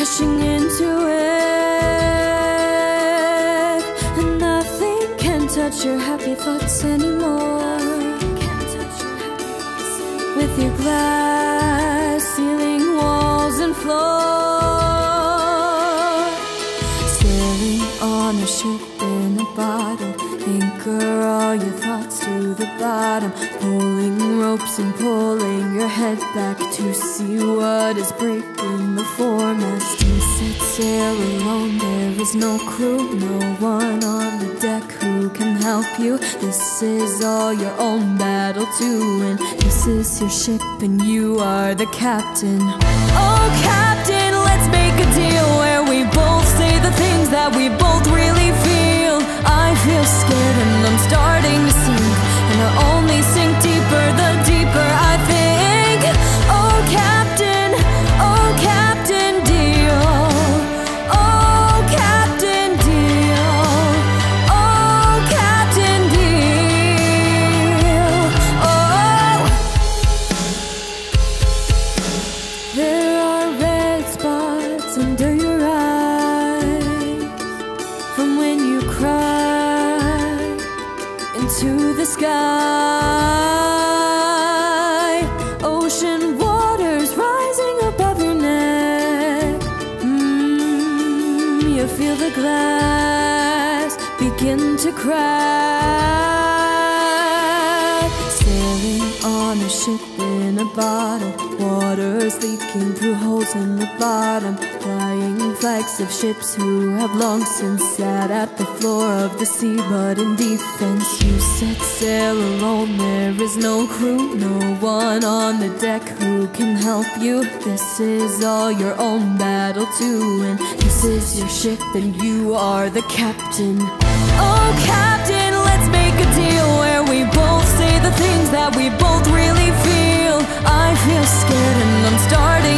crashing into it, and nothing can touch your happy thoughts anymore. With your glass ceiling, walls and floor, sailing on a ship in a bottle, anchor all your thoughts to the bottom, pulling ropes and pulling your head back to see what is breaking the foremast. You set sail alone, there is no crew, no one on the deck who can help you. This is all your own battle to win. This is your ship and you are the captain. Oh captain, let's make a deal where we both say the things that we both really feel. I feel scared and I'm starting to sink, and I only sink deeper the deeper I think. Oh captain deal. Oh captain deal. Oh captain deal. Oh, there are red spots under your eyes from when you cry into the sky. Ocean waters rising above your neck. You feel the glass begin to crack. Sailing on a ship in a bottle, water's leaking through holes in the bottom, flying flags of ships who have long since sat at the floor of the sea. But in defense you set sail alone, there is no crew, no one on the deck who can help you. This is all your own battle to win. This is your ship and you are the captain. Oh captain, let's make a deal where we both say the things that we both really feel. I feel scared and I'm starting